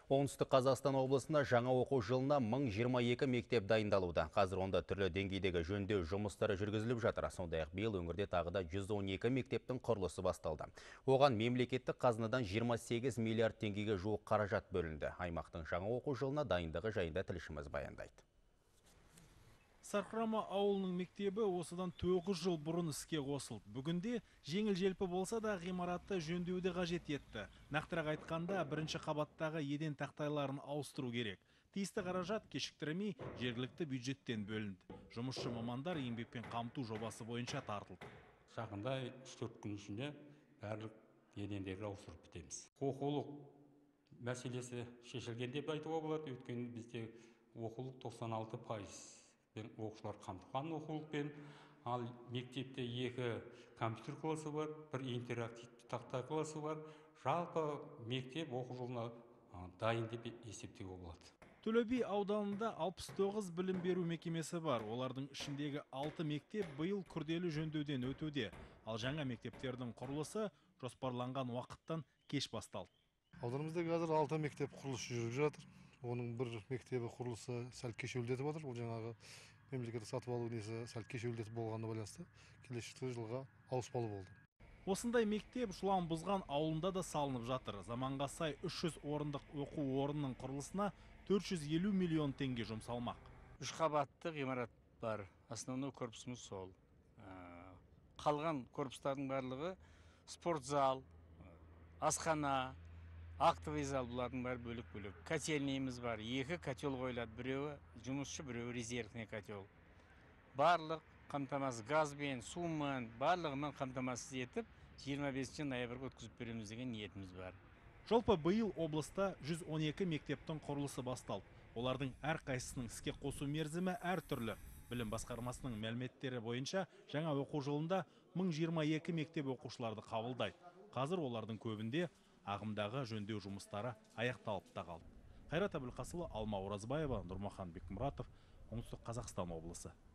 Оңтүстік Қазақстан облысында жаңа оқу жылына 1022 мектеп дайындалуда. Қазір онда түрлі деңгейдегі жөндеу жұмыстары жүргізіліп жатыр. Сондай-ақ биыл өңірде тағы да 112 мектептің құрылысы басталды. Оған мемлекеттік қазынадан 28 миллиард теңгеге жуық қаражат бөлінді. Аймақтың жаңа оқу жылына дайындығы жайында тілшіміз баяндайды. Сарқырама ауылының мектебі осыдан 9 жыл бұрын іске қосылды. Бүгінде жеңіл желпі болса да ғимаратты жөндеуді қажет етті. Нақтырақ айтқанда, бірінші қабаттағы еден тақтайларын ауыстыру керек. Тиісті қаражат кешіктірмей жергілікті бюджеттен бөлінді. Жұмысшы мамандар еңбекпен қамту жобасы бойынша тартылды. Жақында 3-4 күн ішінде барлық едендерді ауыстырып бітеміз. Оқулық мәселесі шешілген деп айтуға болады. Өйткені бізде оқулық 96% оқушылар қамтылған оқулықпен, ал мектепте 2 компьютер классы бар, 1 интерактивті тақта классы бар. Жалпы мектеп оқу жылына дайын деп есептеуге болады. Төле би ауданында 69 білім беру мекемесі бар. Олардың ішіндегі 6 мектеп биыл күрделі жөндеуден өтуде. Ал жаңа мектептердің құрылысы жоспарланған уақыттан кеш басталды. Ауданымызда қазір 6 мектеп құрылысы жүріп жатыр. Оның бір мектебі құрылысы сәл кешеуілдетіп отыр. Ол жаңағы мемлекеттік сатып алу несі сәл кешеуілдетіп болғанына байланысты келесі жылға ауыспалы болды. Осындай мектеп Жылан Бұзған ауылында да салынып жатыр. Заманға сай 300 орындық оқу орнының құрылысына 450 миллион теңге жұмсалмақ. 3 қабатты ғимарат бар. Основной корпусымыз сол. Қалған корпустардың барлығы спорт зал, асхана, актовый зал, бұлардың бәрі бөлек-бөлек. Котельнейіміз бар. 2 котел қойылады. Біреуі жұмысшы, біреуі резервный котел. Барлық қамтамасыз газбен, сумен, барлығымен қамтамасыз етіп, 25 ноябрьге өткізіп береміз деген ниетіміз бар. Жалпы биыл облыста 112 мектептің құрылысы басталды. Олардың әр қайсысының іске қосу мерзімі әр түрлі. Білім басқармасының мәліметтері бойынша жаңа оқу жылында 1022 мектеп оқушыларды қабылдайды. Қазір олардың көбінде ағымдағы жөндеу жұмыстары аяқталып та қалды. Қайрат Әбілқасылы, Алма Оразбаева, Нұрмахан Бекмұратов, Оңтүстік Қазақстан облысы.